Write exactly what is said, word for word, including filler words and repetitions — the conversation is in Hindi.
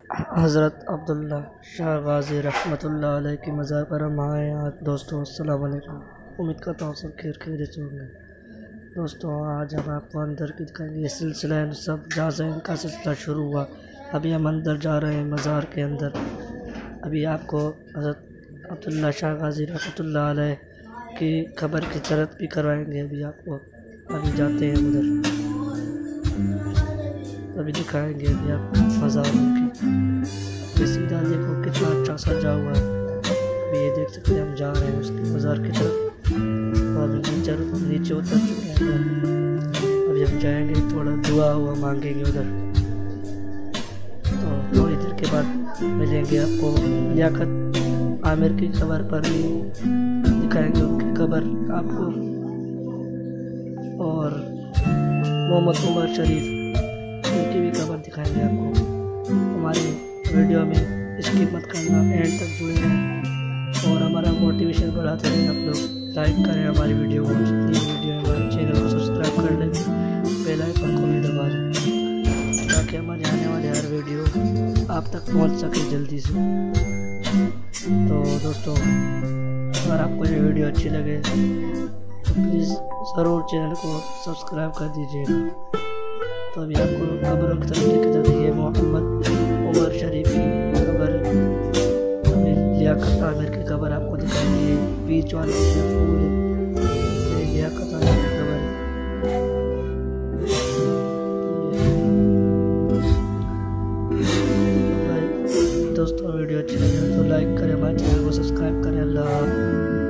हज़रत अब्दुल्ला शाह गाज़ी रहमतुल्लाह अलैह की मज़ार पर हम आए हैं। आज दोस्तों अस्सलाम वालेकुम। उम्मीद करता हूँ सब खैर खैरियत से होंगे। दोस्तों आज हम आपको अंदर की दिखाएंगे। ये सिलसिला है सब जहाँ से इनका सिलसिला शुरू हुआ। अभी हम अंदर जा रहे हैं मज़ार के अंदर। अभी आपको हज़रत अब्दुल्ला शाह गाज़ी रहमतुल्लाह अलैह की खबर की ज़ियारत भी करवाएंगे। अभी आपको अभी जाते हैं उधर, अभी दिखाएंगे अभी आपको मज़ार की। सीधा देखो कितना अच्छा सजा हुआ है। अभी ये देख सकते हैं हम जा रहे हैं उसके मज़ार की तरफ। तो अभी नीचे नीचे उतर चुके हैं। अभी हम जाएंगे, थोड़ा दुआ हुआ मांगेंगे उधर। तो थोड़ी देर के बाद मिलेंगे आपको। लियाकत आमिर की खबर पर भी दिखाएंगे उनकी खबर आपको, और मोहम्मद उमर शरीफ उनकी भी खबर दिखाएंगे आपको। हमारी वीडियो में स्किप मत करना, एंड तक जुड़े रहें और हमारा मोटिवेशन बढ़ाते रहें। आप लोग लाइक करें हमारी वीडियो को, जितनी वीडियो है हमारे चैनल को सब्सक्राइब कर लें, बेल आइकन को भी दबा दें ताकि हमारे आने वाले हर वीडियो आप तक पहुंच सके जल्दी से। तो दोस्तों अगर आपको ये वीडियो अच्छी लगे तो प्लीज़ ज़रूर चैनल को सब्सक्राइब कर दीजिएगा। तो अभी आपको खबरों की तरफ लेके चलते हैं। मोहम्मद उमर शरीफ की खबर, अभी लियाकत आमिर की खबर आपको दिखाएंगे। बीच वाले फूल लियाकत आमिर की खबर। दोस्तों वीडियो अच्छी लगे तो लाइक करें, हमारे चैनल को सब्सक्राइब करें। अल्लाह।